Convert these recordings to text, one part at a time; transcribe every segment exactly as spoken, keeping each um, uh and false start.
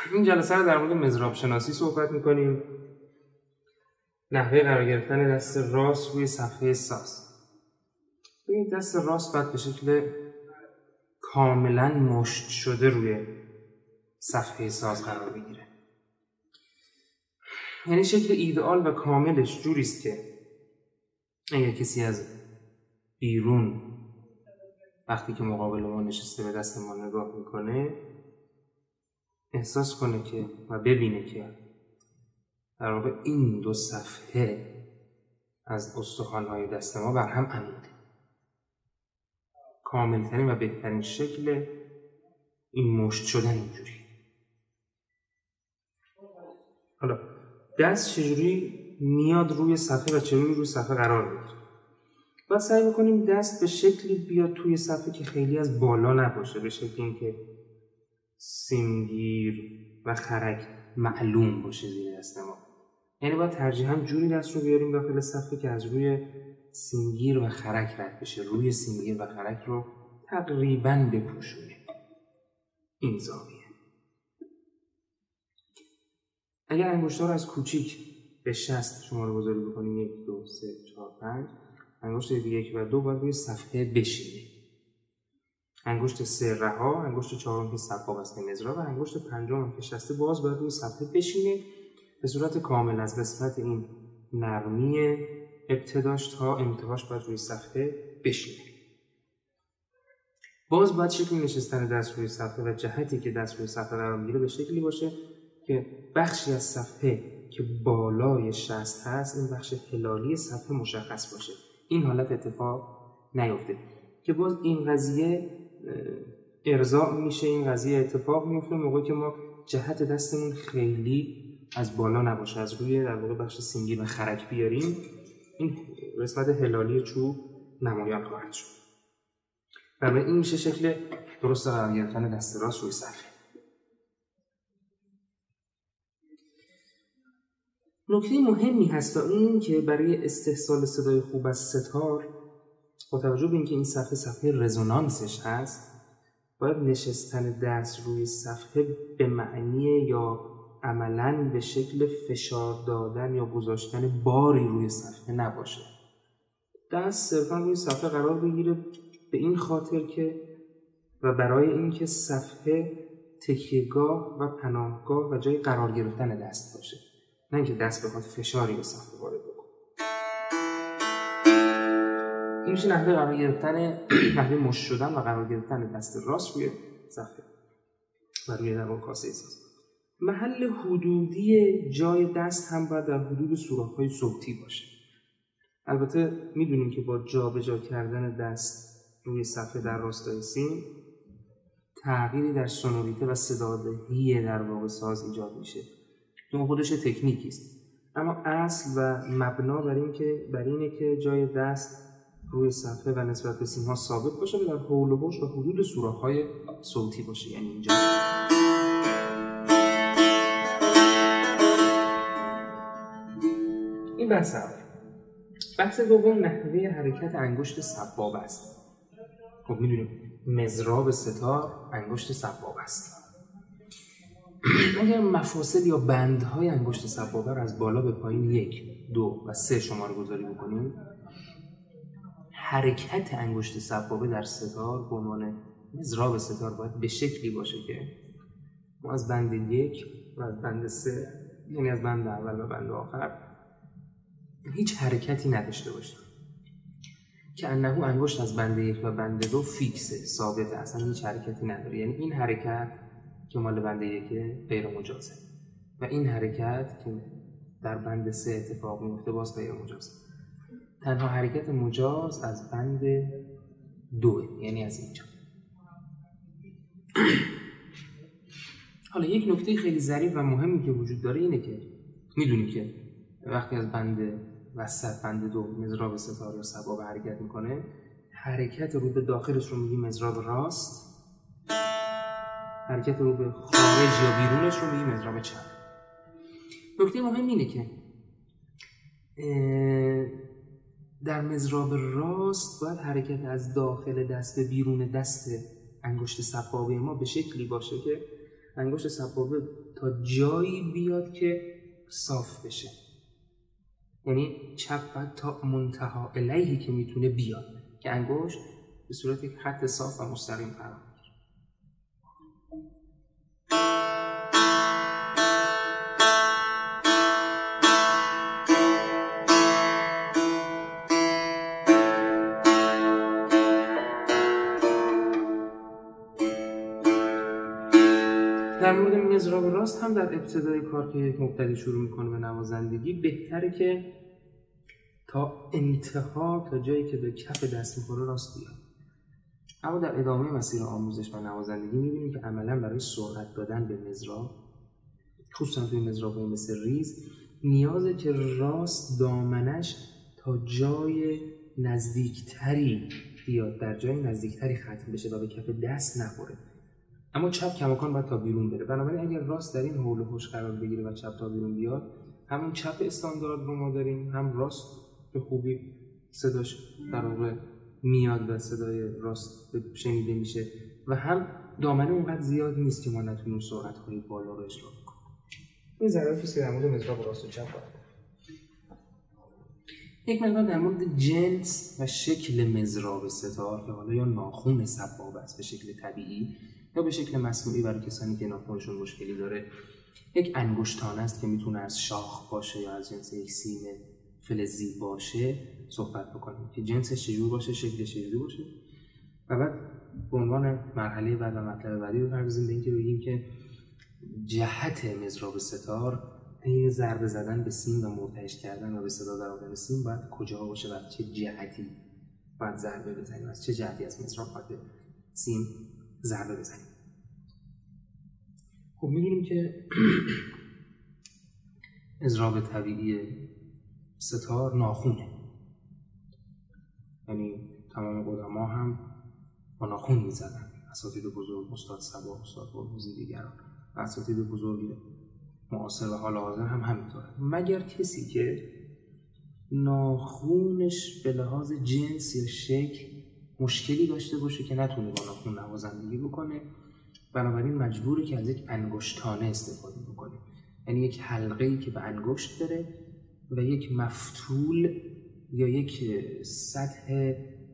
این جلسه رو در مورد مضراب شناسی صحبت میکنیم. نحوه قرار گرفتن دست راست روی صفحه ساز. این دست راست باید به شکل کاملا مشت شده روی صفحه ساز قرار بگیره. یعنی شکل ایدئال و کاملش جوریست که اگر کسی از بیرون وقتی که مقابل ما نشسته به دست ما نگاه میکنه احساس کنه که و ببینه که در واقع این دو صفحه از استخوان‌های دست ما بر هم عمیقه. کاملترین و بهترین شکل این مشت شدن اینجوری. حالا دست چجوری میاد روی صفحه و چجوری روی صفحه قرار میگیره؟ باید سعی میکنیم دست به شکلی بیاد توی صفحه که خیلی از بالا نباشه، به شکلی اینکه سیمگیر و خرک معلوم باشه زیر دست ما. یعنی باید ترجیحاً جوری دست رو بیاریم داخل صفحه که از روی سیمگیر و خرک رد بشه، روی سیمگیر و خرک رو تقریباً بپوشونه. این زاویه. اگر انگشت‌ها رو از کوچیک به شست شماره گذاری بکنیم، یک، دو، سه، چهار، پنج، انگشت یک و دو باید روی صفحه بشینه. انگشت سه رها، انگشت چهارم که سبابه است مضراب و انگشت پنجم که شسته باز باید روی صفحه بشینه به صورت کامل از قسمت این نرمی ابتداش تا انتهاش باید روی صفحه بشینه. باز باید شکل نشستن دست روی صفحه و جهتی که دست روی صفحه قرار میگیره به شکلی باشه که بخشی از صفحه که بالای شست هست این بخش هلالی صفحه مشخص باشه. این حالت اتفاق نیفته که باز این قضیه ارضاء میشه، این قضیه اتفاق میفته موقعی که ما جهت دستمون خیلی از بالا نباشه، از روی در واقع بخش سینگیر و خرک بیاریم، این قسمت هلالی چوب نمایان خواهد شد. و این میشه شکل درست قرار گرفتن دست راست روی صفحه. نکته مهمی هست و اون این که برای استحصال صدای خوب از ستار با توجه به اینکه این صفحه صفحه رزونانسش هست باید نشستن دست روی صفحه به معنی یا عملاً به شکل فشار دادن یا گذاشتن باری روی صفحه نباشه. دست صرفاً روی صفحه قرار بگیره به این خاطر که و برای اینکه صفحه تکیه‌گاه و پناهگاه و جای قرار گرفتن دست باشه، نه اینکه دست بخواد فشاری به صفحه وارد بکنه. این میشه نحوه قرار گرفتن نحوه مشت شدن و قرار گرفتن دست راست روی صفحه و روی در واقع کاسه ساز. محل حدودی جای دست هم باید در حدود سوراخ‌های صوتی باشه. البته میدونیم که با جابجا کردن دست روی صفحه در راستای سیم تغییری در سونوریته و صدادهی در واقع ساز ایجاد میشه. اون خودش تکنیکی است. اما اصل و مبنا بر این که بر اینه که جای دست روی صفحه و نسبت به سیم‌ها ثابت باشه و در حول و حوش و حدود سوراخ‌های صوتی باشه. یعنی اینجا این بحث اول. بحث دوم نحوه حرکت انگشت سبابه است. خب میدونیم مضراب ستار انگشت سبابه است. اگر مفاصل یا بندهای انگشت سبابه را از بالا به پایین یک، دو و سه شماره گذاری بکنیم، حرکت انگشت سبابه در ستار به عنوان مضراب ستار باید به شکلی باشه که ما از بند یک و از بند سه، یعنی از بند اول و بند آخر، هیچ حرکتی نداشته باشیم که انه انگشت از بند یک و بند دو فیکسه، ثابته، اصلا هیچ حرکتی نداره. یعنی این حرکت که مال بند یک غیر مجازه و این حرکت که در بند سه اتفاق میفته باز غیر مجازه. تنها حرکت مجاز از بند دو، یعنی از اینجا. حالا یک نکته خیلی ظریف و مهمی که وجود داره اینه که میدونیم که وقتی از بند وسط بند دو مضراب ستار یا سبابه حرکت میکنه، حرکت رو به داخلش رو میگیم مضراب راست، حرکت رو به خارج یا بیرونش رو میگیم مضراب چپ. نکته مهم اینه که در مضراب راست باید حرکت از داخل دست به بیرون دست انگشت سبابه ما به شکلی باشه که انگشت سبابه تا جایی بیاد که صاف بشه. یعنی چپ باید تا منتها الیهی که میتونه بیاد که انگشت به صورت یک خط صاف و مستقیم قرار بگیره. در مورد مضراب راست هم در ابتدای کار که یک مبتدی شروع میکنه به نوازندگی بهتره که تا انتها تا جایی که به کف دست میخوره راست بیاد. اما در ادامه مسیر آموزش و نوازندگی میبینیم که عملا برای سرعت دادن به مضراب، خصوصا توی مضراب‌های مثل ریز، نیازه که راست دامنش تا جای نزدیکتری بیاد، در جای نزدیکتری ختم بشه و به کف دست نخوره. اما چپ کماکان باید تا بیرون بره. بنابراین اگر راست در این حول و حوش قرار بگیره و چپ تا بیرون بیاد، همون چپ استاندارد رو ما داریم، هم راست به خوبی صداش در واقع میاد و صدای راست شنیده میشه و هم دامنه اونقدر زیاد نیست که ما نتونیم سرعت‌های بالا رو اجرا کنیم. این ظرافی است که در مورد مضراب راست و چپ باید. یک مقدار در مورد جنس و شکل مضراب ستار که حالا یا ناخون سبابه است به شکل طبیعی یا به شکل مصنوعی برای کسانی که ناخونشون مشکلی داره، یک انگشتانه است که میتونه از شاخ باشه یا از جنس یک سیم فلزی باشه صحبت بکنیم که جنسش چجور باشه، شکلش چجوری باشه و بعد به عنوان مرحله بعد و مطلب بعدی بپردازیم به اینکه بگیم که جهت مضراب ستار حین ضربه زدن به سیم و مرتعش کردن و به صدا درآوردن سیم باید کجا باشه و چه جهتی باید ضربه بزنیم، از چه جهتی از مضراب باید سیم ضربه بزنیم. خب می‌دونیم که اضراب طبیعی ستار ناخونه، یعنی تمام قدما هم با ناخون می‌زدن. اساتید بزرگ، استاد صبا، استاد برموزی دیگران و اساتید بزرگ معاصر و حال حاضر هم همینطوره، مگر کسی که ناخونش به لحاظ جنس یا شکل مشکلی داشته باشه که نتونه با ناخون نوازندگی بکنه، بنابراین مجبوره که از یک انگشتانه استفاده بکنه، یعنی یک حلقه‌ای که به انگشت بره و یک مفتول یا یک سطح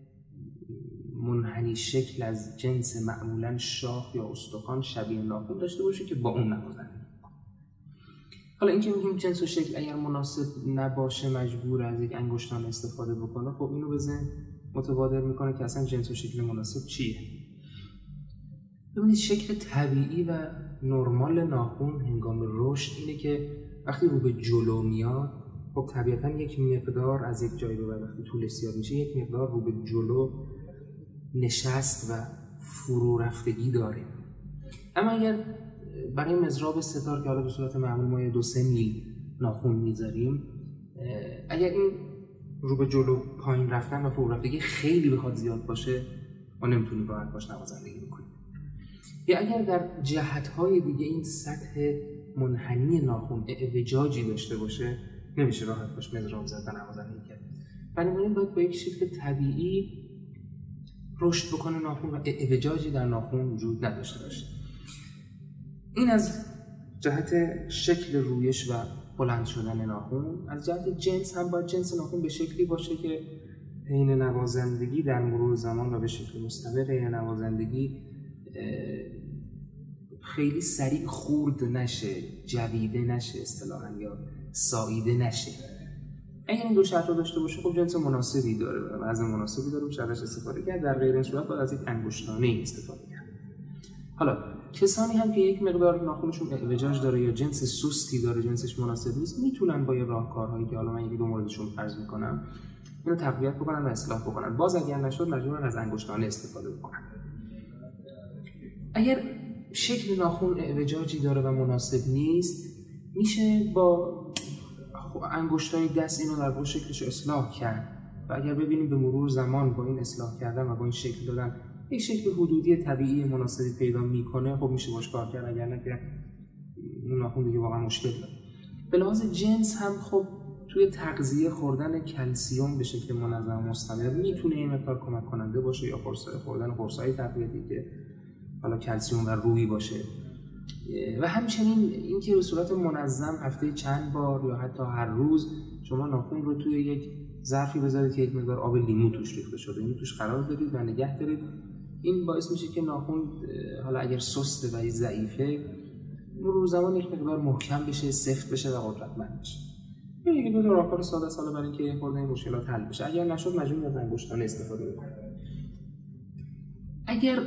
منحنی شکل از جنس معمولاً شاخ یا استخوان شبیه ناخون داشته باشه که با اون نوازندگی. حالا اینکه میگیم جنس و شکل اگر مناسب نباشه مجبور از یک انگشتانه استفاده بکنه، خب اینو به ذهن متبادر میکنه که اصلا جنس و شکل مناسب چیه. ببینید شکل طبیعی و نرمال ناخن هنگام رشد اینه که وقتی رو به جلو میاد، خب طبیعتا یک مقدار از یک جایی به بعد وقتی طولش زیاد میشه یک مقدار رو به جلو نشست و فرو رفتگی داره. اما اگر برای مضراب ستار که حالا به صورت معمول ما یه دو سه میل ناخن میذاریم، اگر این رو به جلو پایین رفتن و فرو رفتگی خیلی بخواد زیاد باشه ما نمیتونیم راحت باش نوازندگی بکنیم. یا اگر در جهت‌های دیگه این سطح منحنی ناخن اعوجاجی داشته باشه نمیشه راحت باش مضراب زد و نوازندگی کرد. بنابراین باید با یک شکل طبیعی رشد بکنه ناخن و اعوجاجی در ناخن وجود نداشته باشه. این از جهت شکل رویش و بلند شدن ناخن. از جهت جنس هم باید جنس ناخن به شکلی باشه که حین نوازندگی در مرور زمان و به شکل مستمر حین نوازندگی خیلی سریع خورد نشه، جویده نشه اصطلاحاً یا ساییده نشه. اگر این دو شرط رو داشته باشه خب جنس مناسبی داره و وزن مناسبی داره میشه ازش استفاده کرد. در غیر این صورت باید از یک انگشتانه استفاده کرد. حالا کسانی هم که یک مقدار ناخنشون اعوجاج داره یا جنس سستی داره، جنسش مناسب نیست، میتونن با یه راهکارهایی که حالا من یکی دو موردشون فرض میکنم اینو تقویت بکنن و اصلاح بکنن. باز اگر نشد مجبورن از انگشتانه استفاده بکنن. اگر شکل ناخن اعوجاجی داره و مناسب نیست میشه با انگشتای دست اینو در واقع شکلش اصلاح کرد و اگر ببینیم به مرور زمان با این اصلاح کردن و با این شکل دادن یک شکل حدودی طبیعی مناسبی پیدا میکنه خب میشه باش کار کرد، اگر نه که ناخن دیگه واقعا مشکل داره. به لحاظ جنس هم خب توی تغذیه خوردن کلسیم به شکل منظم و مستمر میتونه این مقدار کمک کننده باشه یا قرصای خوردن قرصای تقویتی که حالا کلسیم و روحی باشه و همچنین اینکه به صورت منظم هفته چند بار یا حتی هر روز شما ناخن رو توی یک ظرفی بذارید که یک مقدار آب لیمو توش ریخته شده، این توش قرار بدید و نگه دارید. این باعث میشه که ناخن حالا اگر سسته و ضعیفه مرور زمان یک مقدار محکم بشه، سفت بشه و قدرتمند بشه. این یک دو راهکار ساده است برای اینکه خورده این مشکلات حل بشه. اگر نشد مجبورید از انگشتانه استفاده بکنید. اگر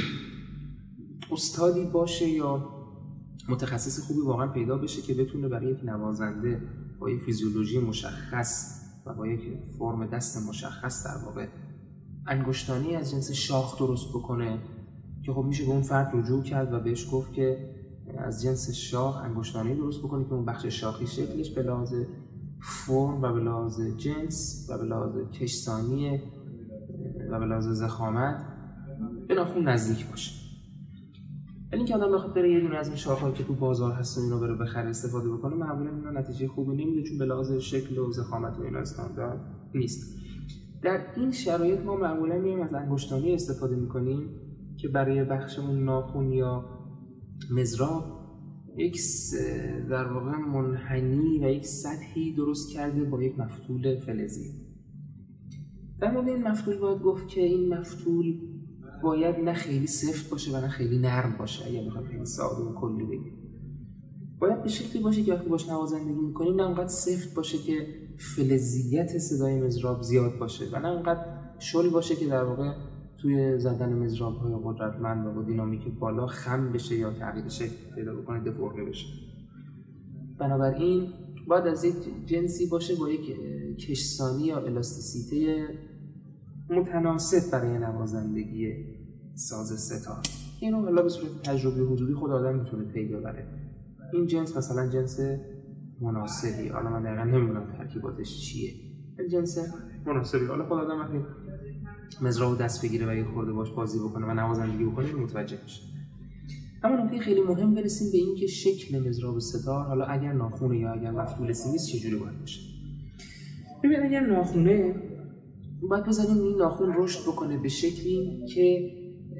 استادی باشه یا متخصص خوبی واقعا پیدا بشه که بتونه برای یک نوازنده با یک فیزیولوژی مشخص و با یک فرم دست مشخص در واقع انگشتانی از جنس شاخ درست بکنه، که خب میشه به اون فرد رجوع کرد و بهش گفت که از جنس شاخ انگشتانی درست بکنه که اون بخش شاخی شکلش به لحاظ فرم و به لحاظ جنس و به لحاظ کشسانی و به لحاظ ضخامت به ناخن نزدیک باشه. ولی اینکه آدم بخواد بره یه دونه از این شاخه‌ای که تو بازار هست و اینو بره بخره استفاده بکنه، معمولا اینا نتیجه خوبی نمیده، چون به لحاظ شکل و ضخامت و اینا استاندارد نیست. در این شرایط ما معمولا میایم از انگشتانی استفاده میکنیم که برای بخشمون ناخن یا مزراب یک در واقع منحنی و یک سطحی درست کرده با یک مفتول فلزی. در مورد این مفتول باید گفت که این مفتول باید نه خیلی سفت باشه و نه خیلی نرم باشه. اگر بخوام خیلی ساده و کلی بگیم، باید به شکلی باشه که وقتی باش نوازندگی میکنیم نه اونقدر سفت باشه که فلزیت صدای مزراب زیاد باشه و نه اونقدر شل باشه که در واقع توی زدن مزراب های قدرتمند و با دینامیک بالا خم بشه یا تغییر شکل پیدا بکنه، دفرمه بشه. بنابراین باید از یک جنسی باشه با یک کشسانی یا الاستیسیته متناسب برای نوازندگی ساز ستار. اینو حالا به صورت تجربی حضوری خود آدم میتونه پی ببره. این جنس مثلا جنس مناسبی، حالا من دقیقا نمیدونم ترکیباتش چیه، این جنس مناسبی، حالا خود آدم وقتی مزراب دست بگیره و یه خورده باش بازی بکنه و نوازندگی بکنه متوجه میشه. اما نکته خیلی مهم برسیم به این که شکل مزراب ستار، حالا اگر ناخونه یا اگر مفتول سیمیز چجوری باید باشه. ببین اگر ناخونه باید بذاریم این ناخن رشد بکنه به شکلی که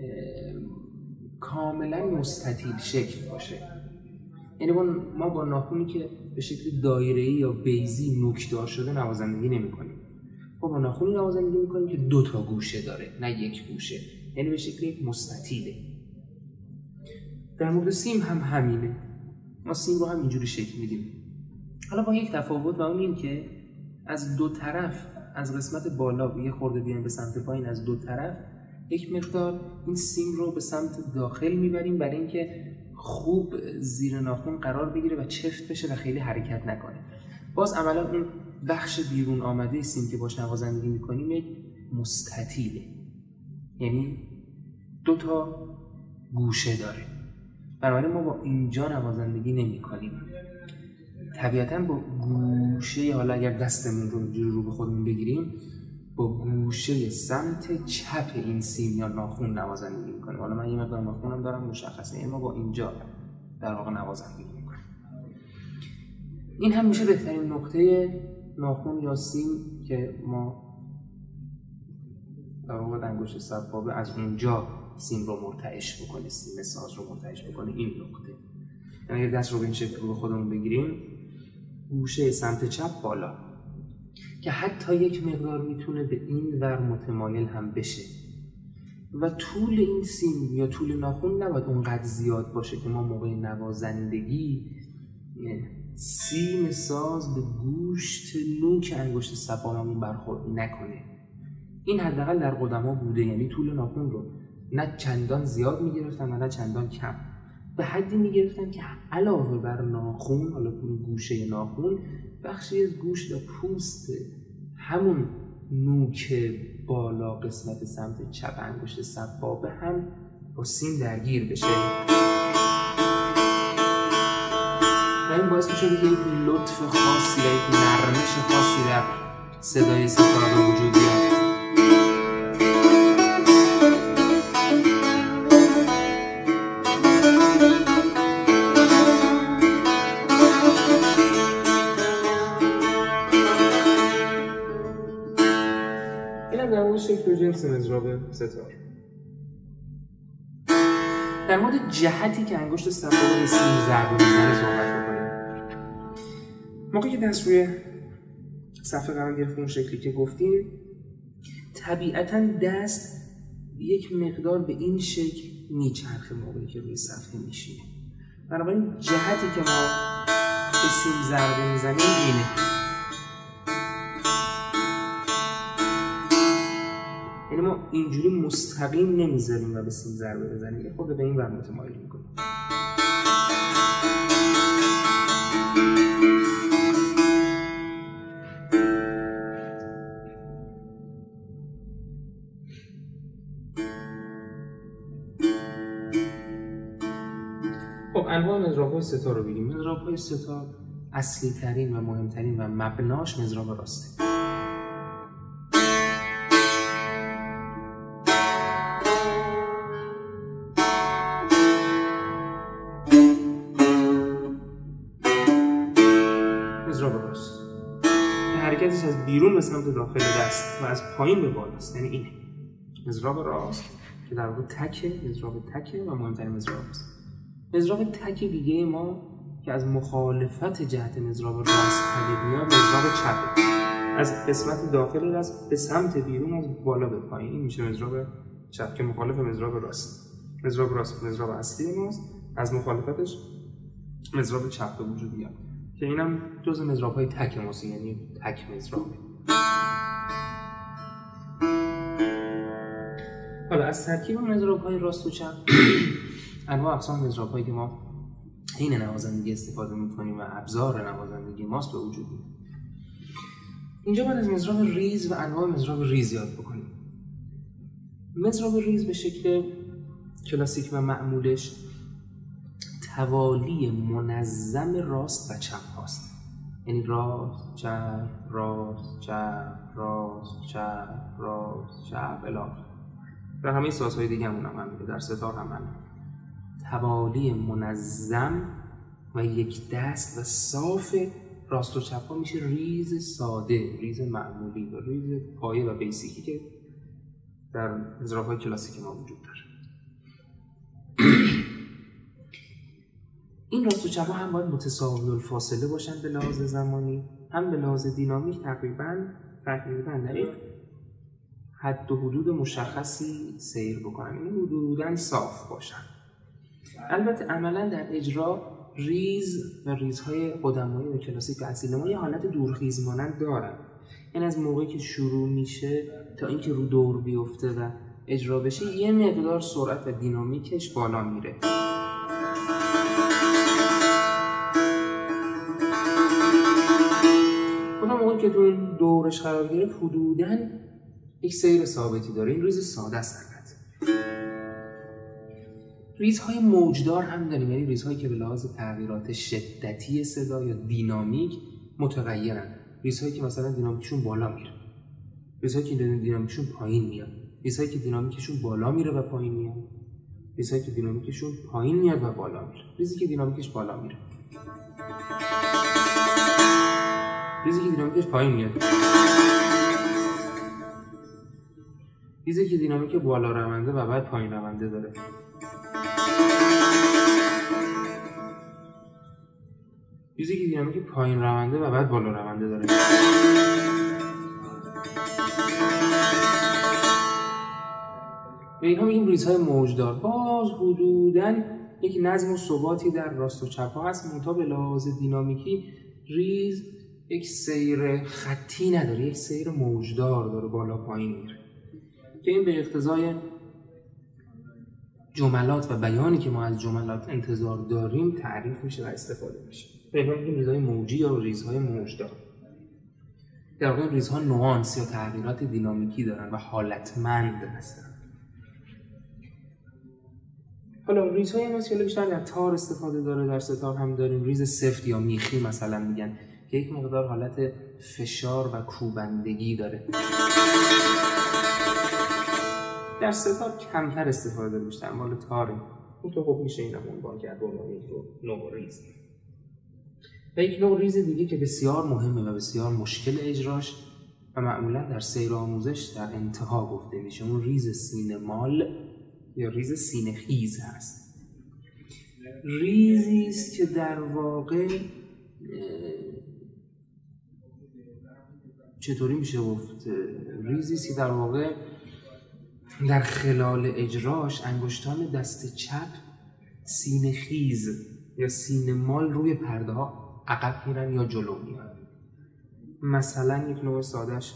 کاملا مستطیل شکل باشه. یعنی ما با ناخنی که به شکل دایره‌ای یا بیضی نوکدار شده نوازندگی نمی‌کنیم. ما با ناخنی نوازندگی می‌کنیم که دو تا گوشه داره، نه یک گوشه. یعنی به شکل یک مستطیله. در مورد سیم هم همینه. ما سیم رو هم اینجوری شکل میدیم. حالا با یک تفاوت و اون این که از دو طرف، از قسمت بالا یه خورده بیایم به سمت پایین، از دو طرف یک مقدار این سیم رو به سمت داخل میبریم برای اینکه خوب زیر ناخن قرار بگیره و چفت بشه و خیلی حرکت نکنه. باز عملا اون بخش بیرون آمده سیم که باش نوازندگی میکنیم یک مستطیله، یعنی دو تا گوشه داره. بنابراین ما با اینجا نوازندگی نمی کنیم. طبیعتاً با گوشه، حالا اگر دستمون رو اینجوری رو به خودمون بگیریم، با گوشه سمت چپ این سیم یا ناخن نوازندگی میکنیم. حالا من یه مقدار ناخنم دارم مشخصه، یعنی ما با اینجا در واقع نوازندگی میکنیم. این هم میشه بهترین نقطه ناخن یا سیم که ما در واقع انگشت سبابه از اونجا سیم رو مرتعش بکنه، سیم ساز رو مرتعش بکنه. این نقطه، یعنی اگر دست رو به این شکل رو به خودمون بگیریم، گوشه سمت چپ بالا که حتی یک مقدار میتونه به این ور متمایل هم بشه و طول این سیم یا طول ناخن نباید اونقدر زیاد باشه که ما موقع نوازندگی سیم ساز به گوشت نوک انگشت سبابمون برخورد نکنه. این حداقل در قدما بوده، یعنی طول ناخن رو نه چندان زیاد میگرفتن و نه چندان کم، به حدی میگرفتن که علاوه بر ناخن، حالا گوشه ناخن، بخشی از گوشت و پوست همون نوک بالا قسمت سمت چپ انگشت سبابه هم با سیم درگیر بشه و این باعث میشه که یک لطف خاصی و یک نرمش خاصی در صدای ستار به وجود بیاد. شکل و جنس مزراب ستار. در مورد جهتی که انگشت سبابه به سیم ضربه میزنه صحبت بکنیم. موقعی که دست روی صفحه قرار گرفت اون شکلی که گفتیم، طبیعتاً دست یک مقدار به این شکل میچرخه موقعی که روی صفحه میشینه. بنابراین جهتی که ما به سیم ضربه میزنیم اینه. یعنی ما اینجوری مستقیم نمیذاریم و به سیم ضربه بزنیم، یه خورده به این ور متمایل میکنیم. خب انواع مضراب‌های ستار رو بگیم. مضراب‌های ستار اصلی ترین و مهمترین و مبناش مضراب راسته. مضراب راست حرکتش از بیرون به سمت داخل دست و از پایین به بالاست، یعنی اینه مضراب راست که در واقع تکه، مضراب تکه و مهمترین مضراب است. مضراب تک دیگه ما که از مخالفت جهت مضراب راست پدید میاد مضراب چپه، از قسمت داخل دست به سمت بیرون از بالا به پایین، این میشه مضراب چپ که مخالف مضراب راست. مضراب راست مضراب اصلی ماست، از مخالفتش مضراب چپ به وجود میاد که اینم جزء مضراب‌های تک ماست، یعنی تک مضراب. حالا از ترکیب مضراب‌های راست و چپ انواع اقسام مضراب‌هایی که ما حین نوازندگی استفاده می‌کنیم و ابزار نوازندگی ماست به وجود میاد. اینجا باید از مضراب ریز و انواع مضراب ریز یاد بکنیم. مضراب ریز به شکل کلاسیک و معمولش توالی منظم راست و چپ هاست، یعنی راست چپ راست چپ راست چپ راست چپ الی آخر. در همه سازهای دیگه همون هم همینه، در ستار هم همینه. توالی منظم و یک دست و صاف راست و چپ ها میشه ریز ساده، ریز معمولی و ریز پایه و بیسیکی که در مضراب‌های کلاسیک ما وجود داره. این راست و چپ ها هم باید متساوی الفاصله باشن به لحاظ زمانی، هم به لحاظ دینامیک تقریباً تقریباً در یک حد و حدود مشخصی سیر بکنن، این حدوداً صاف باشن. البته عملاً در اجرا ریز و ریزهای قدمایی و کلاسیک و اصیل ما یه حالت دورخیز مانند دارن، یعنی از موقعی که شروع میشه تا اینکه رو دور بیفته و اجرا بشه یه مقدار سرعت و دینامیکش بالا میره. اون موقعی که تو دورش قرار گرفت حدوداً یک سیر ثابتی داره. این ریز ساده است. ریزهای موجدار هم داریم، یعنی ریزهایی که به لحاظ تغییرات شدتی صدا یا دینامیک متغیرن. ریزهایی که مثلا دینامیکشون بالا میره، ریزهایی که دینامیکشون پایین میاد، ریزهایی که دینامیکشون بالا میره و پایین میاد، ریزهایی که دینامیکشون پایین میاد و بالا میره. ریزی که دینامیکش بالا میره، ریزی که دینامیکش پایین میاد، ریزی که دینامیک بالا رونده و بعد پایین رونده داره. ریزی که دینامیک پایین رونده و بعد بالا رونده داره. به اینها میگیم ریزهای موجدار. باز حدوداً یک نظم و ثباتی در راست و چپ ها هست، منتها به لحاظ دینامیکی ریز یک سیر خطی نداره، یک سیر موجدار داره، بالا پایین میره که این به اقتضای جملات و بیانی که ما از جملات انتظار داریم تعریف میشه و استفاده میشه. به اینها میگیم ریزهای موجی یا ریزهای موجدار. در واقع ریزها نوانس یا تغییرات دینامیکی دارن و حالتمند هستن. حالا ریزهای ما که بیشتر در تار استفاده داره، در ستار هم داریم. ریز سفت یا میخی مثلا میگن که یک مقدار حالت فشار و کوبندگی داره. در ستار کمتر استفاده داره، بیشتر مال تاره. اون تو خب میشه این هم عنوان کرد به عنوان یک نوع ریز. و یک نوع ریز دیگه که بسیار مهمه و بسیار مشکل اجراش و معمولا در سیر آموزش در انتها گفته میشه، اون ریز سینه مال یا ریز سینه خیز هست. ریزی است که در واقع چطوری میشه گفت، ریزی است که در واقع در خلال اجراش انگشتان دست چپ سینه خیز یا سینه مال روی پرده ها عقب میرن یا جلو میان. مثلا یک نوع سادهش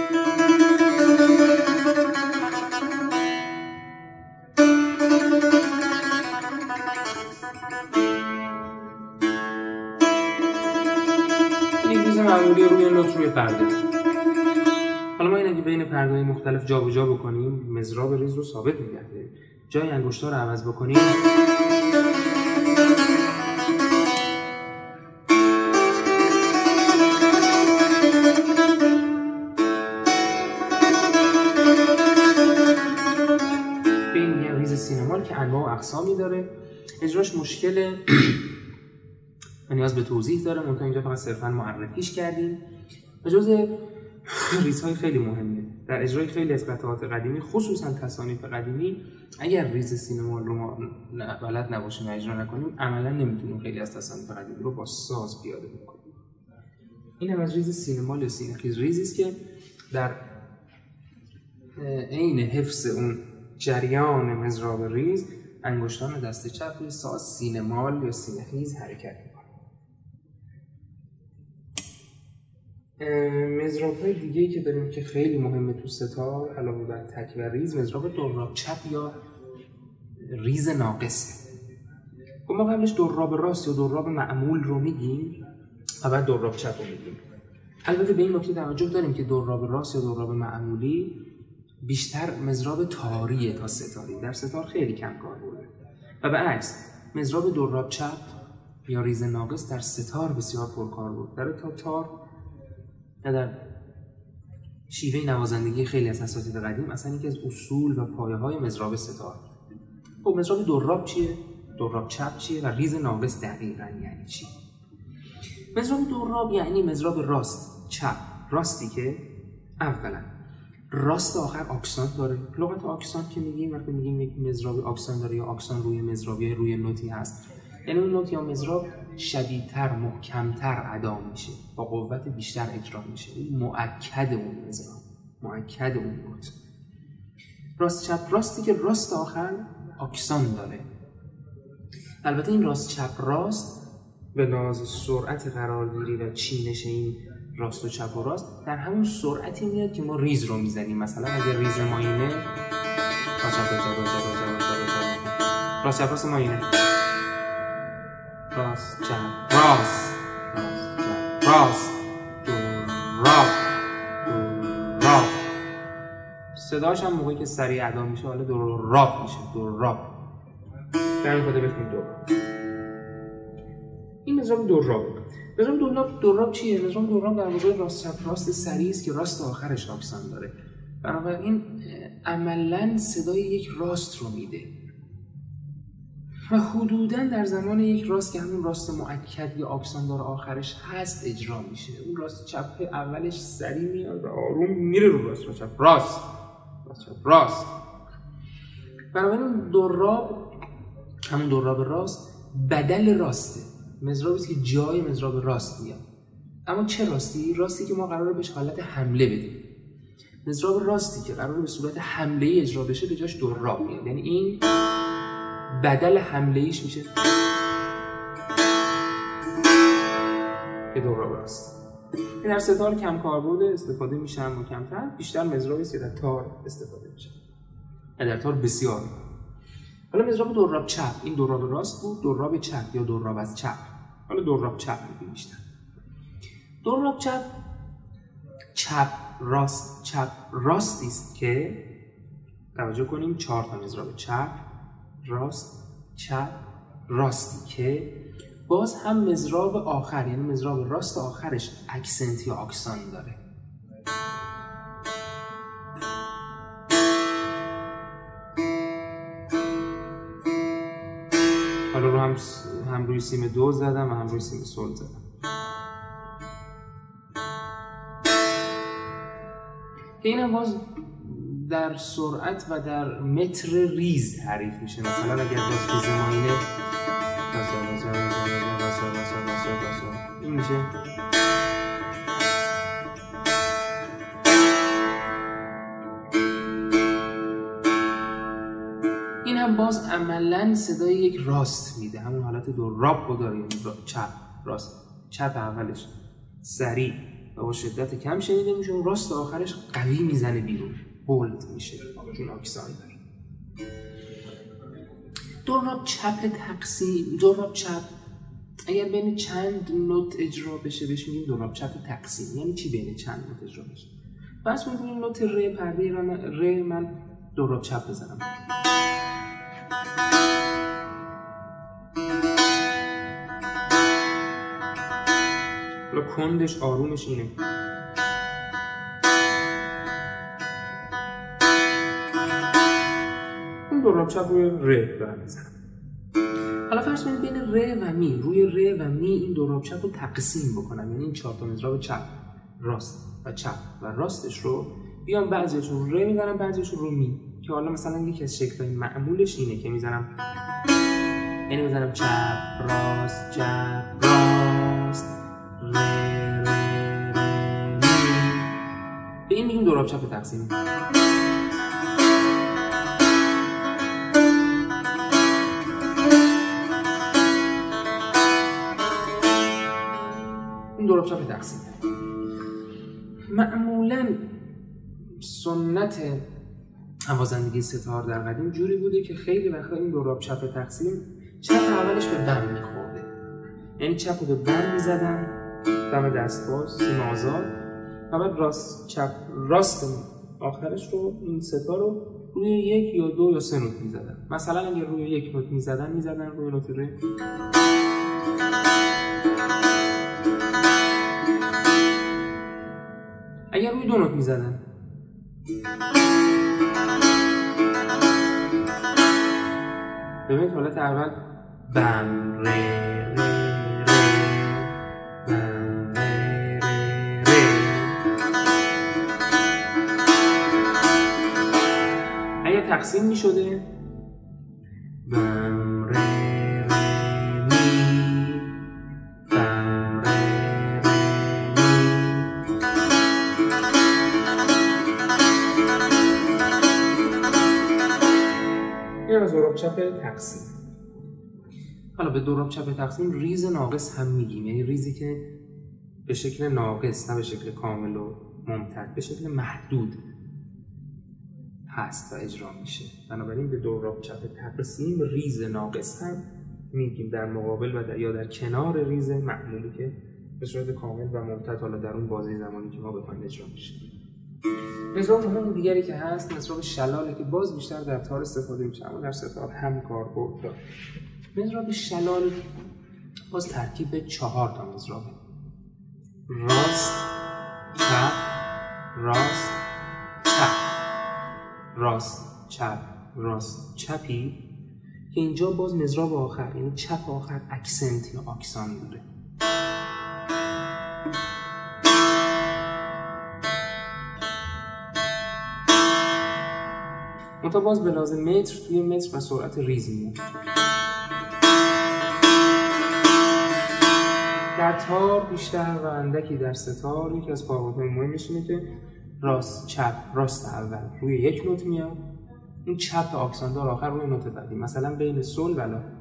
این ریز معمولی روی نوت روی پرده. حالا ما این اگه بین پرده‌های مختلف جابجا بکنیم مضراب ریز رو ثابت نگه داریم. جای انگشت‌ها رو عوض بکنیم به این میگن ریز سینمال که انواع و اقسامی داره. اجراش مشکل و نیاز به توضیح داره، منتها اینجا فقط صرفاً معرفیش کردیم. به جز ریزهای خیلی مهمه در اجرای خیلی از قطعات قدیمی، خصوصا تصانیف قدیمی، اگر ریز سینمال رو ما بلد نباشیم و اجرا نکنیم عملا نمیتونیم خیلی از تصانیف قدیمی رو با ساز پیاده بکنیم. این هم از ریز سینمال یا سینه‌خیز، ریزی است که در عین حفظ اون جریان مضراب ریز انگشتان دست چپ روی ساز سینمال یا سینه‌خیز حرکت می‌کنه. مضراب‌های دیگه‌ای که داریم که خیلی مهمه تو ستار علاوه بر تک و ریز، مضراب دوراب چپ یا ریز ناقصه. ما قبلش دوراب راست یا دوراب معمول رو میگیم و بعد دوراب چپ رو میگیم. البته به این نکته توجه داریم که دوراب راست یا دوراب معمولی بیشتر مضراب تاریه تا ستاری، در ستار خیلی کم کار بوده و به عکس مضراب دوراب چپ یا ریز ناقص در ستار بسیار پرکار بود. در تا تار و در شیوه نوازندگی خیلی از اساتید قدیم اصلا یکی از اصول و پایه های مضراب ستار. خب مضراب دوراب چیه؟ دوراب چپ چیه؟ و ریز ناقص دقیقاً یعنی چی؟ مضراب دوراب یعنی مضراب راست چپ راستی که اولا راست آخر آکسان داره. لغت آکسان که میگیم وقتی میگیم یک مضراب آکسان داره یا آکسان روی مضرابی روی نوتی هست، یعنی اون نوت یا مضراب شدیدتر محکمتر ادا میشه، با قوت بیشتر اجرا میشه، مؤکد اون مضراب، مؤکد اون نوت. راست چپ راستی که راست آخر آکسان داره. البته این راست چپ راست به لحاظ سرعت قرارگیری و چینش این راست و چپ و راست در همون سرعتی میاد که ما ریز رو میزنیم. مثلا اگر ریز ما اینه راست چپ راست چپ راست چپ راست چپ راست ماینه راست چپ راست راست چپ راست دو را دو را. صداش هم موقعی که سریع ادا میشه حالا دو را میشه، دو را. در این خاطر بهش دو. این مضراب دوراب. مضراب دوراب دوراب چیه؟ مضراب دوراب در واقع راست چپ راست سریع است که راست آخرش آکسان داره. بنابراین عملاً صدای یک راست رو میده. و حدوداً در زمان یک راست که همون راست مؤکد یا آکسان داره آخرش هست اجرا میشه. اون راست چپ اولش سریع میاد و آروم میره رو راست رو چپ راست راست چپ راست. بنابراین دوراب همون دوراب راست بدل راسته، مضرابی است که جای مضراب راست میاد. اما چه راستی؟ راستی که ما قراره بهش حالت حمله بدیم. مضراب راستی که قراره به صورت حمله ای اجرا بشه به جاش دوراب میاد، یعنی این بدل حمله ایش میشه که دوراب راست. این در ستار کم کاربرد استفاده میشه اما کمتر، بیشتر مضرابی است که در تار استفاده میشه و در تار بسیار. حالا مضراب دوراب چپ، این دوراب راست بود، دوراب چپ یا دوراب از چپ. حالا دوراب چپ میگیم بیشتر. دوراب چپ چپ راست چپ راستی است که توجه کنیم چهار تا مضراب چپ راست چپ راستی که باز هم مضراب آخر یعنی مضراب راست آخرش اکسنت یا آکسان داره. حالا رو هم هم روی سیم دو زدم و هم روی سیم سول زدم که این هم باز در سرعت و در متر ریز تعریف میشه. مثلا اگر باز ریز ماینه این میشه این هم باز عملا صدای یک راست میده، همون حالت دو راب رو داره، یعنی چپ راست. چپ اولش سریع و با شدت کم شنیده میشه، اون راست آخرش قوی میزنه بیرون، بولد میشه چون آکسان داره. دو راب چپ تقسیم، دو راب چپ اگر بین چند نوت اجرا بشه بهش میگیم دو راب چپ تقسیم. یعنی چی بین چند نوت اجرا بشه؟ بس میگیم نوت ر پرده ر من دو راب چپ بزنم، حالا کندش آرومش اینه، اون دو راب چپ روی ر دارم میزنم. حالا فرض کنید بین ر و می، روی ر و می این دو راب چپ رو تقسیم بکنم، یعنی این چهار تا مضراب چپ راست و چپ و راستش رو بیام بعضیشون ر میزنم بعضیشون رو می، که حالا مثلا یکی از شکل‌های معمولش اینه که میزنم، یعنی میزنم چپ راست چپ راست ر ر ر می، به این میگیم دو راب چپ تقسیم. این دو راب چپ تقسیم. معمولاً سنت نوازندگی ستار در قدیم جوری بوده که خیلی وقتا این دو راب چپ تقسیم چپ اولش به بم میخورده، یعنی چپ رو به بم میزدن، بم دستباز سیم آزاد، و بعد راست چپ راست آخرش رو این ستار رو روی یک یا دو یا سه نوت میزدن. مثلا اگر روی یک نوت میزدن میزدن روی نوت ر، اگر روی دو نوت میزدن ببینید حالت اول بم ر ر ر بم ر ر ر. اگر تقسیم می شده بم ر ر می بم ر ر می. این از دو راب چپ تقسیم. حالا به دو راب چپ تقسیم ریز ناقص هم میگیم، یعنی ریزی که به شکل ناقص نه به شکل کامل و ممتد، به شکل محدود هست و اجرا میشه. بنابراین به دو راب چپ تقسیم ریز ناقص هم میگیم در مقابل و در یا در کنار ریز معمولی که به صورت کامل و ممتد حالا در اون بازه زمانی که ما بخوایم اجرا میشه. مضراب همون دیگری که هست مضراب شلاله که باز بیشتر در تار استفاده میشه، اما در ستار هم کاربرد داره. مضراب شلال باز ترکیب چهار تا مضرابه، راست چپ راست چپ راست چپ راست چپی، که اینجا باز مضراب آخر یعنی چپ آخر اکسنت یا آکسان داره. منتها باز به لازم متر توی متر و سرعت ریز میاد. در تار بیشتر و اندکی در ستار یکی از کاربردهای مهمش اینه که راست چپ راست اول روی یک نوت میاد، این چپ آکساندار آخر روی نوت بعدی، مثلا بین سول و لا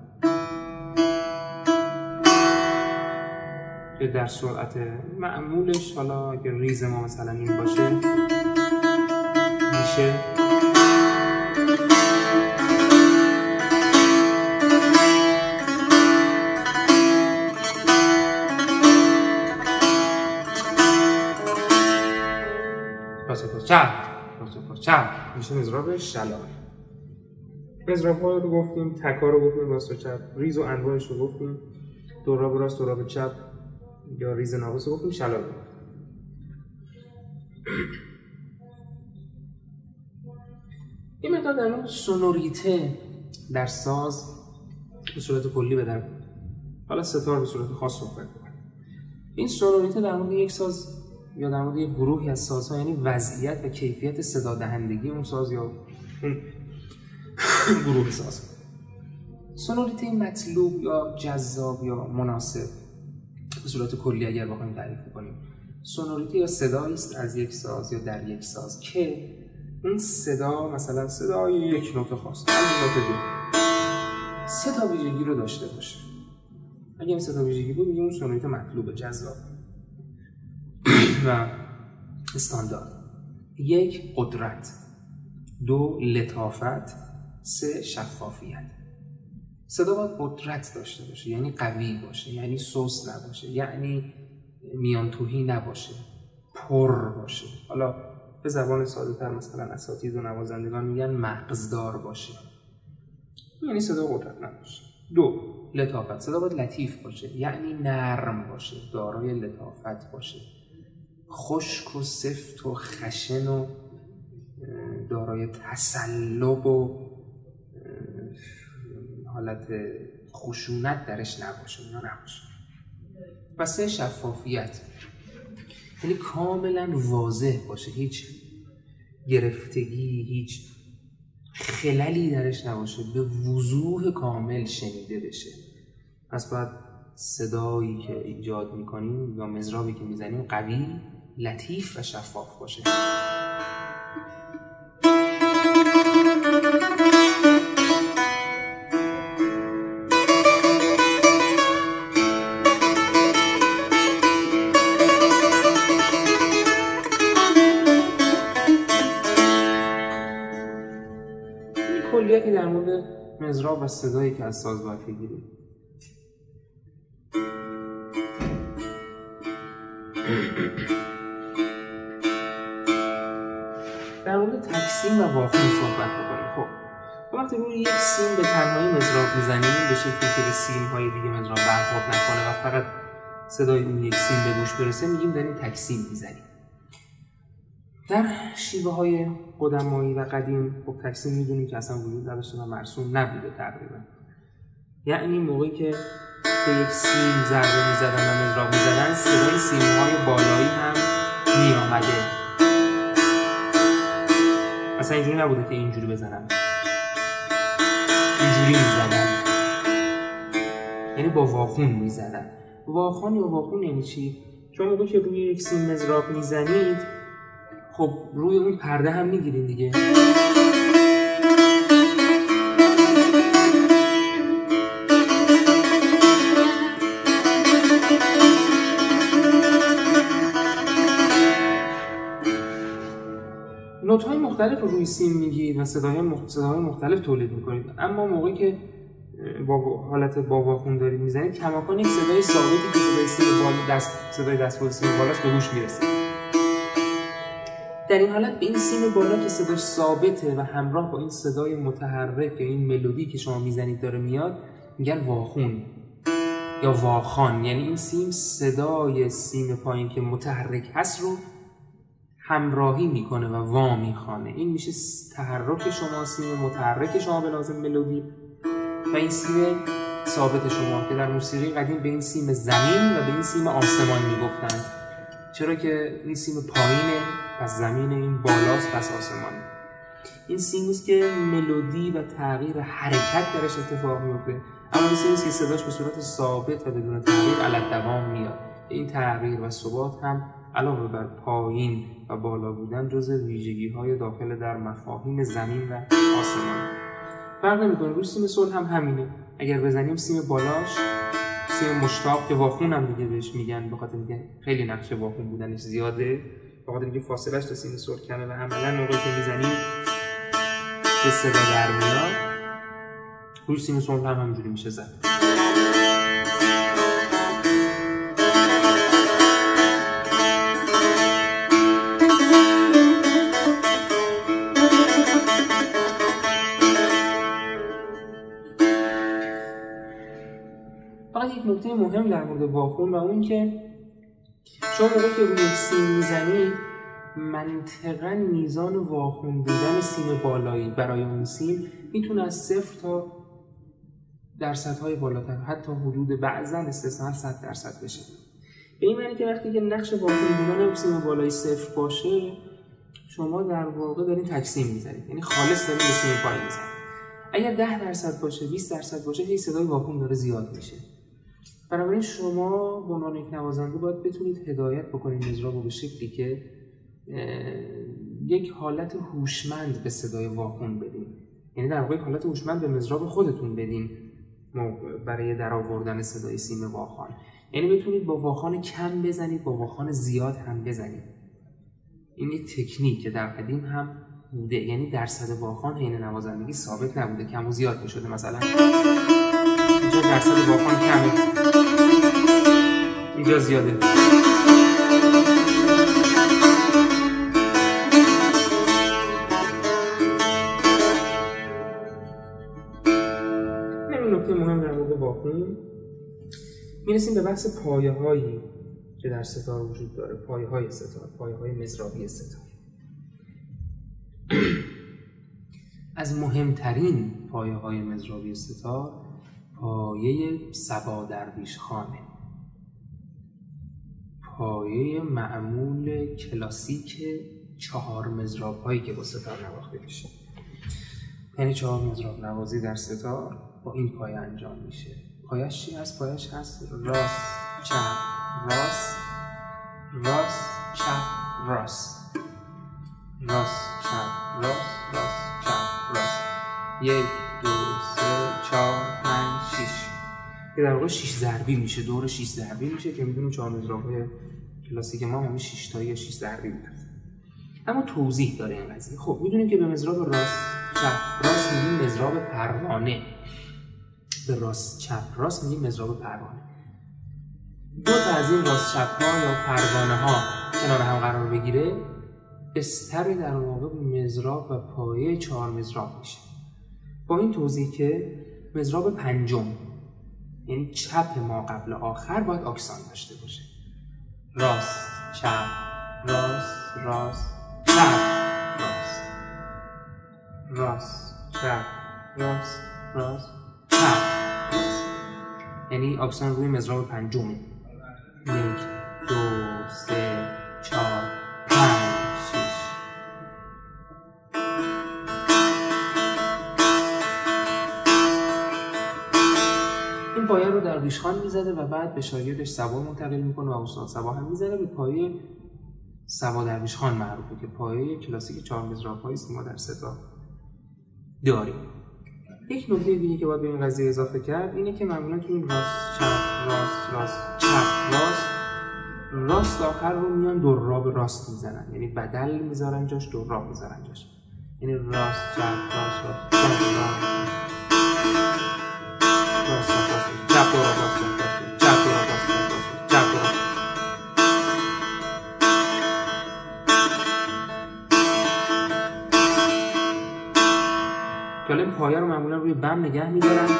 که در سرعت معمولش حالا اگر ریز ما مثلا این باشه میشه چپ چپ میشه مضراب شلال. مضراب ها رو گفتیم، تکا رو گفتیم، راست و چپ، ریز و انواعش رو گفتیم، دو راب راست دو راب چپ یا ریز ناقص رو گفتیم، شلال رو این مقدار در اون سونوریته در ساز به صورت کلی بدن، حالا ستار به صورت خاص صحبت کنیم. این سونوریته در مورد یک ساز یا در مورد یک گروهی از سازها، یعنی وضعیت و کیفیت صدا دهندگی اون ساز یا اون گروه ساز. سونوریته مطلوب یا جذاب یا مناسب به صورت کلی اگر بخوایم تعریف کنیم، سونوریته یا صدایی است از یک ساز یا در یک ساز که اون صدا مثلا صدای یک نوت خاص، همین نوت دو، سه تا ویژگی رو داشته باشه. اگه این سه تا ویژگی بود میگیم اون سونوریته مطلوب، جذاب و استاندارد. یک، قدرت. دو، لطافت. سه، شفافیت. صدا باید قدرت داشته باشه، یعنی قوی باشه، یعنی سوس نباشه، یعنی میان توهی نباشه، پر باشه. حالا به زبان ساده تر مثلا اساتید و نوازندگان میگن مغزدار باشه، یعنی صدا قدرت نباشه. دو، لطافت. صدا باید لطیف باشه، یعنی نرم باشه، دارای لطافت باشه، خشک و سفت و خشن و دارای تسلب و حالت خشونت درش نباشه، اینا نباشه. و سه، شفافیت، یعنی کاملا واضح باشه، هیچ گرفتگی، هیچ خللی درش نباشه، به وضوح کامل شنیده بشه. پس باید صدایی که ایجاد میکنیم یا مضرابی که میزنیم قوی، لطیف و شفاف باشه. کلیتی در مورد مضراب و صدایی که از ساز باید بگیریم. در مورد تقسیم و واخون صحبت بکنیم. خب وقتی روی یک سیم به تنهایی مضراب میزنیم به شکلی که به سیم‌های دیگه مضراب برخورد نکنه و فقط صدای اون یک سیم به گوش برسه، میگیم داریم تقسیم میزنیم. در شیوه های قدمایی و قدیم خب تقسیم میدونیم که اصلا وجود نداشته و مرسوم نبوده تقریبا. یعنی موقعی که به یک سیم ضربه میزدن و مضراب میزدن، صدای سیم‌های بالایی هم میامده. اصلا اینجوری نبوده که اینجوری بزنن، اینجوری میزدن، یعنی با واخون میزدن. واخون یا واخون یعنی چی؟ شما موقعی که روی یک سیم مضراب میزنید خب روی اون پرده هم میگیرین دیگه. نوت‌های مختلف رو روی سیم میگید و صداهای مختلف تولید میکنید، اما موقعی که با حالت با واخون دارید میزنید کماکان یک صدای ثابتی که صدای سیم بالا دست صدای دستگاه سیم بالاست به گوش میرسه. در این حالت به این سیم بالا که صداش ثابته و همراه با این صدای متحرک یا این ملودی که شما میزنید داره میاد، میگن واخون یا واخان. یعنی این سیم صدای سیم پایین که متحرک هست رو همراهی میکنه و وا میخوانه. این میشه تحرک شما، سیم متحرک شما به لازم ملودی، و این سیم ثابت شما که در موسیقی قدیم به این سیم زمین و به این سیم آسمان میگفتن، چرا که این سیم پایینه پس زمین، این بالاست پس آسمان. این سیمی است که ملودی و تغییر حرکت درش اتفاق میفته، اما این سیمی است که صداش به صورت ثابت و بدون تغییر علی دوام میاد. این تغییر و ثبات هم علاوه بر پایین و بالا بودن جزء ویژگی‌های داخل در مفاهیم زمین و آسمان. فرق نمی‌کنه. روی سیم صلح هم همینه. اگر بزنیم سیم بالاش سیم مشتاق که واخون هم دیگه بهش میگن، به خاطر میگن خیلی نقش واخون بودنش زیاده، به خاطر اینکه فاصله‌اش تا سیم صلح کمه و عملاً موقعی که میزنیم به صدا در میاد. روی سیم صلح هم همینجوری میشه زد. فقط یک نکته مهم در مورد واخون و اون که شما موقعی که روی یک سیم میزنید منطقاً میزان واخون بودن سیم بالایی برای اون سیم میتونه از صفر تا درصدهای بالاتر، حتی حدود بعضاً استثناء صد درصد بشه. به این معنی که وقتی که نقش واخون بودن سیم بالایی صفر باشه، شما در واقع دارین تقسیم میزنید، یعنی خالص دارین به سیم پایین میزنید. اگر ده درصد باشه، بیست درصد باشه، هی صدای واکن داره زیاد میشه. بنابراین شما به عنوان یک نوازنده باید بتونید هدایت بکنید مزراب رو به شکلی که یک حالت هوشمند به صدای واکن بدین. یعنی در واقع حالت هوشمند به مزراب خودتون بدین برای درآوردن صدای سیم واخوان. یعنی بتونید با واخوان کم بزنید، با واخوان زیاد هم بزنید. این یک تکنیک که در قدیم هم بوده، یعنی درصد واخوان حین نوازندگی ثابت نبوده، کم و زیاد می‌شده. مثلا اینجا درصد واخوان کمه، اینجا زیاده. این نکته مهم در مورد واخون. میرسیم به بحث پایه هایی که در ستار وجود داره، پایه های ستار، پایه های مزرابی ستار. از مهمترین پایه های مزرابی ستار پایه صبا درویش خانه، پایه معمول کلاسیک چهار مزراب هایی که با ستار نواخته میشه. یعنی چهار مزراب نوازی در ستار با این پایه انجام میشه. پایش چی هست؟ پایش هست راست چپ راست، راست چپ راست، راست چپ راست، راست چپ راست. یک دو سه چهار پنج شیش. که در واقع شیش ضربی میشه، دور شیش ضربی میشه که میدونیم چهار مزراب‌های کلاسیک ما همه شیش تایی یا شیش ضربی بودن. اما توضیح داره این قضیه. خب میدونیم که به مزراب راست چپ راست میگیم مزراب پروانه. به راست چپ راست میگیم مزراب پروانه. دو تا از این راست چپ ها یا پروانه ها کنار هم قرار بگیره، بستر در واقع مزراب و پایه چهار مزراب میشه. با این توضیح که مزراب پنجم یعنی چپ ما قبل آخر باید آکسان داشته باشه. راست چپ راست راست چپ راست، راست چپ راست راست چپ. یعنی آکسان روی مزراب پنجمه. یک دو سه چهار پنج شش. این پایه رو درویش خان میزده و بعد به شاگردش صبا منتقل میکنه و استاد صبا هم میزنه. به پایه صبا درویش خان معروفه که پایه کلاسیک چهار مزراب هایی است که ما در ستار داریم. یک نکته دیگه که باید به این قضیه اضافه کرد اینه که معمولا تو این راست چپ راست راست چپ راست، راست آخر رو میان دوراب راست میزنن، یعنی بدل میذارن جاش، دوراب میذارن جاش. یعنی راست چپ راست راست چپ راست راست راست چپ دوراب راست راست چپ دوراب راست راست چپ دوراب. که پایه رو معمولا روی بم نگه میدارن.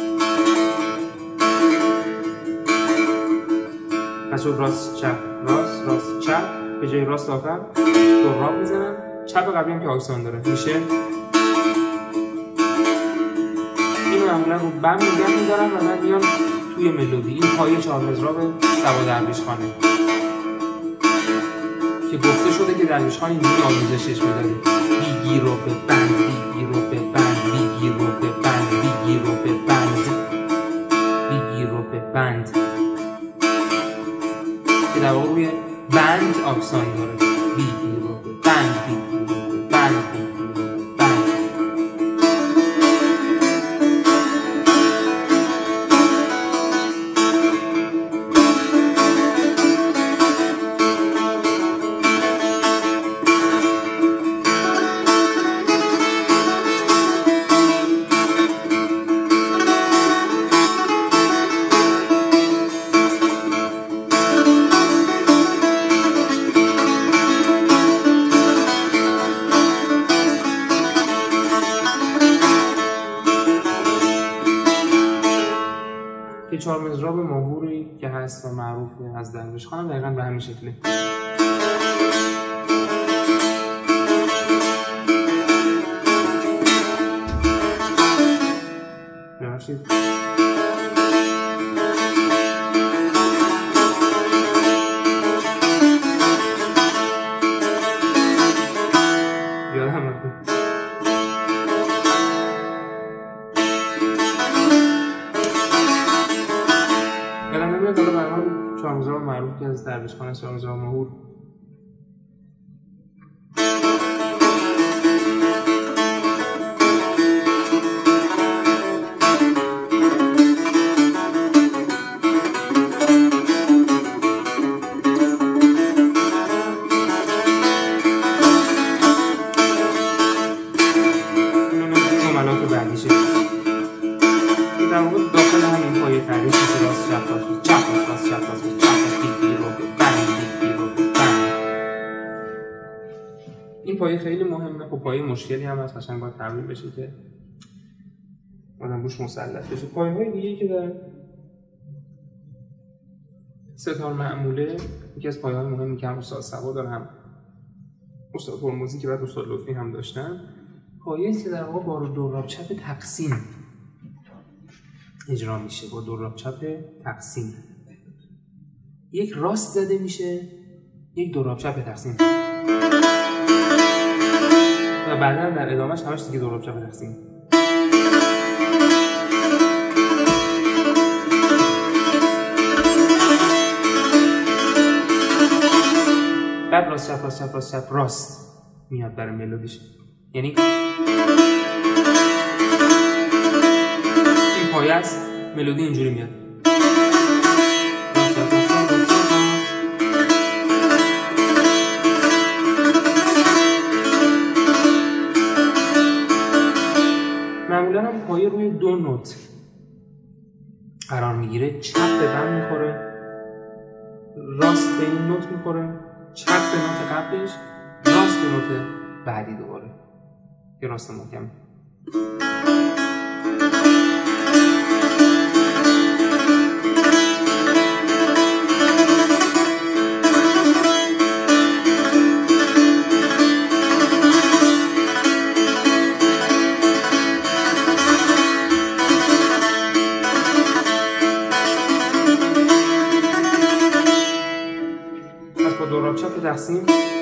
پس راست چپ راست راست چپ، به جای راست آخر دوراب میزنن. چپ قبلی هم که آکسان داره میشه اینو معمولا رو بم نگه میدارن و بعد میان توی ملودی. این پایه چهار مزراب صبا درویش خانه که گفته شده که درویش خان اینجوری آموزشش میداده: بیگی رو به بند، بیگی رو به بند، بیگی رو به بند، بیگی رو به بند، بیگی رو به بند. که در واقع روی بند آکسان داره. بیگی رو به بند، بیگی رو به بند، بیگی رو به بند. چهار مزراب ماهوری که هست و معروفه از درویش خان دقیقاً به همین شکله. ببخشید. یادم رفته. عشقانه سرمز را مهور. این پایه خیلی مهمه. خب پایه مشکلی هم هست، قشنگ باید تمرین بشه که آدم روش مسلط بشه. پایه های دیگه که در ستار معموله، یکی از پایه های مهمی که هم استاد صبا داره، هم استاد هرمزی که بعد استاد لطفی هم داشتن، پایه است که در واقع با دوراب چپ تقسیم اجرا میشه. با دوراب چپ تقسیم یک راست زده میشه، یک دوراب چپ تقسیم، و بعدا در ادامهش همش دیگه دوراب چپ تقسیم. بعد راست چپ راست چپ راست چپ راست میاد برای ملودیش. یعنی این پایه است، ملودی اینجوری میاد. معمولا هم پایه روی دو نوت قرار میگیره. چپ به بم میخوره، راست به این نوت میخوره، چپ به نوت قبلش، راست به نوت بعدی دوباره که راست محکم. دوراب چپ تقسیم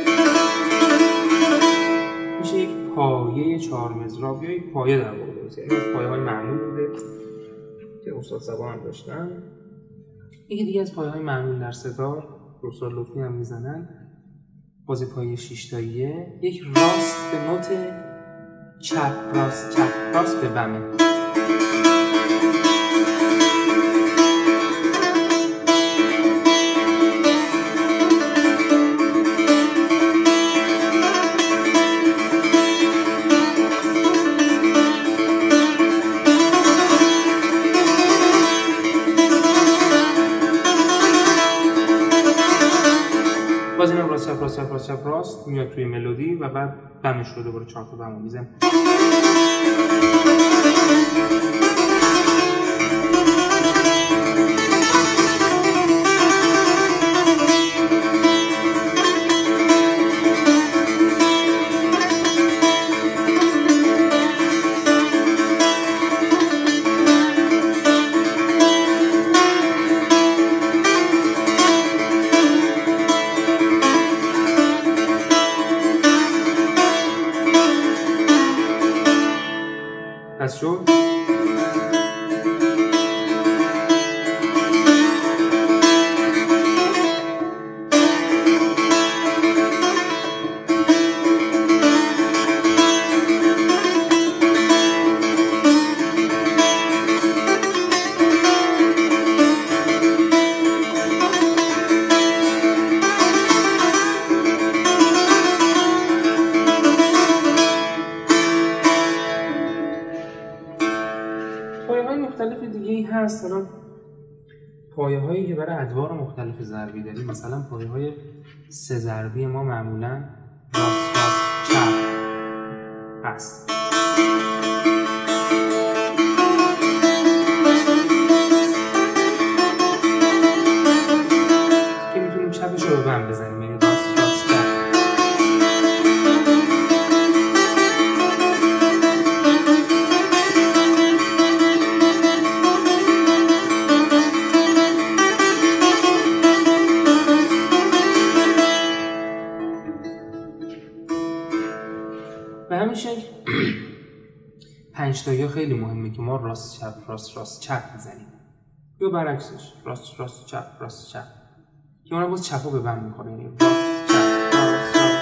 میشه یک پایه چهار مضراب یا یک پایه در واقع درست. یعنی پایه های معمول بوده که استاد صبا هم داشتن. یکی دیگه از پایه های معمول در ستار استاد لطفی هم میزنن، بازی پایه شش تاییه، یک راست به نوت چپ راست چپ راست به بمه. باز اینم راست چپ راست چپ راست چپ راست میاد توی ملودی و بعد بمش رو دوباره چهار تا بمو میزنه. پس شد مختلف دیگه ای هست. حالا پایه هایی که برای ادوار مختلف ضربی داریم، مثلا پایه های سه ضربی ما معمولا راست راست چپ هست. که میتونیم چپش رو به بم بزنیم، یعنی راست راست چپ. به همین شکل پنج تایی خیلی مهمه که ما راست چپ راست راست چپ بزنیم، یا برعکسش راست راست چپ راست چپ. که اونم باز چپا به بم میخوره، یعنی راست چپ راست راست.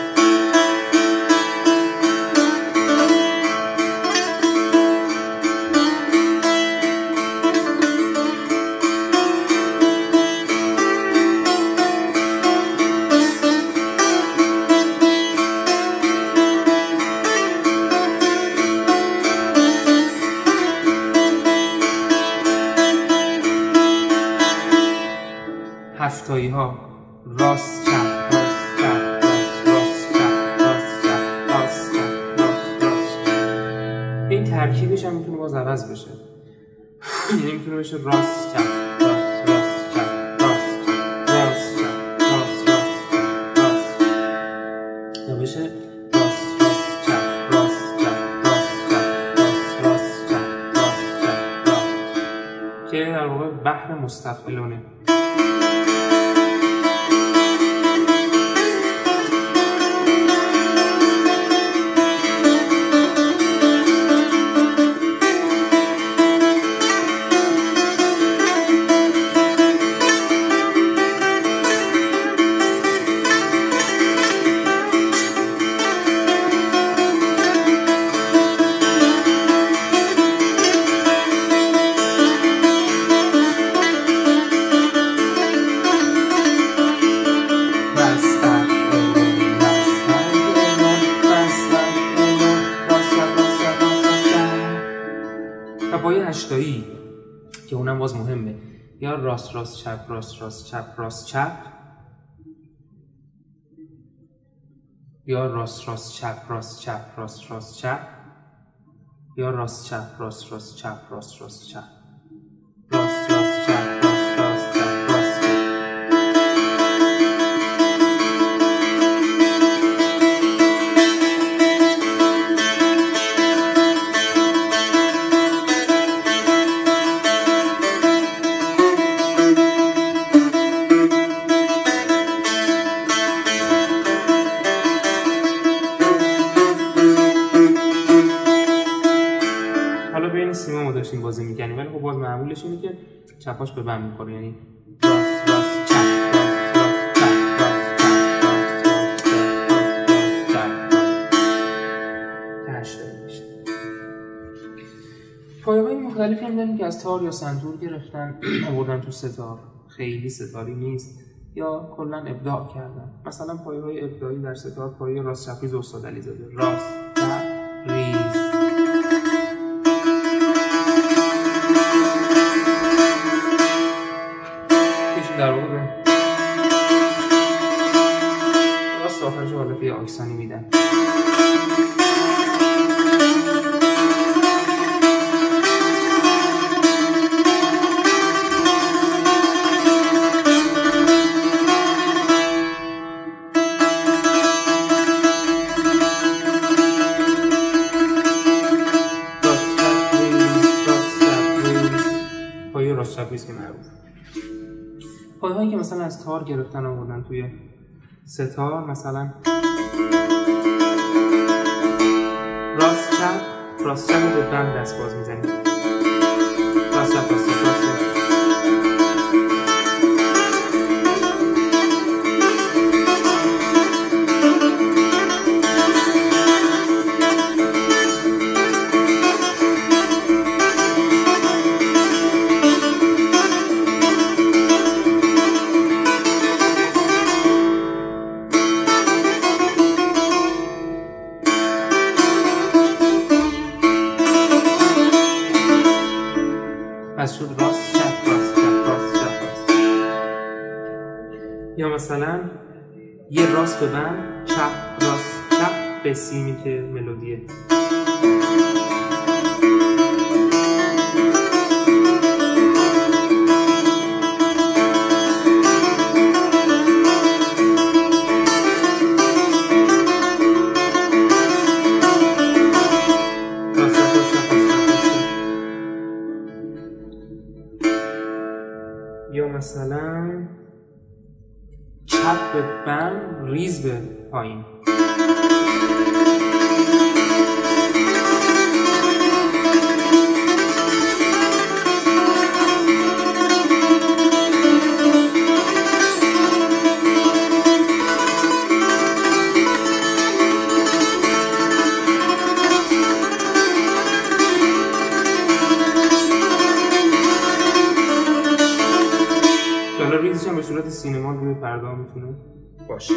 هفتایی ها راست چپ راست چپ راست راست چپ راست چپ راست چپ راست راست. این ترکیبش هم میتونه باز عوض بشه، یعنی میتونه بشه راست چپ راست راست چپ راست چپ راست چپ راست راست راست، یا بشه راست راست چپ راست چپ راست چپ راست راست چپ راست چپ راست، که در واقع بحر مستفعلونه. هشتایی که اونم باز مهمه، یا راست راست چپ راست راست چپ راست چپ، یا راست راست چپ راست چپ راست راست چپ، یا راست چپ راست راست چپ راست راست چپ، راست راست چپ راست راست چپ راست چپ. داشتیم بازی میکنیم، ولی خب باز معمولش اینه که چپاش به بم میخوره، یعنی راست راست چپ راست راست چپ راست چپ راست راست چپ راست چپ میشه. پایه‌های مختلفی هم داریم که از تار یا سنتور گرفتن آوردن تو ستار، خیلی ستاری نیست یا کلا ابداع کردن. مثلا پایه‌های ابداعی در ستار پایه راست چپ ریز استاد علیزاده، راست چپ ریز. در واقع به راست آخرش حالت یه آکسانی میدن. پایه راست چپ ریز که معروف. پایه هایی که مثلا از تار گرفتن آوردن توی ستار، مثلا راست چپ راست چپ رو به بم دست باز میزنیم، راست چپ راست چپ راست چپ. پس شد راست چپ راست چپ راست چپ راست. یا مثلا یه راست به بم چپ راست چپ به سیمی که ملودیه. یا مثلا چپ به بم ریز به پایین. سینما روی پرده میتونه باشه.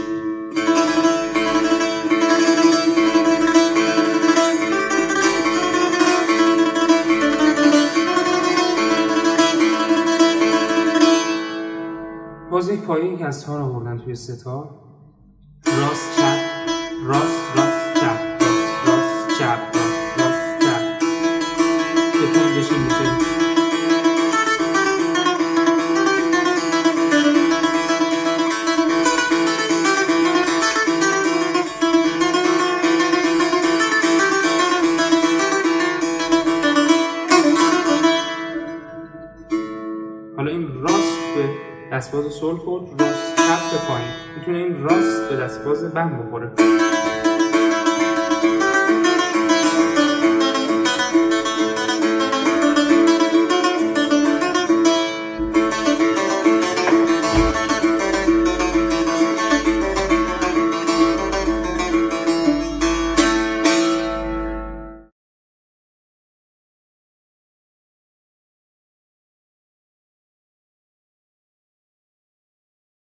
باز یک پایه که از تار آوردن توی ستار، راست چپ راست راست چپ راست راست چپ راست راست چپ که تنجش این میشه. حالا این راست به دستباز سول خورد، راست چپ به پایین، میتونه این راست به دستباز بم بخوره.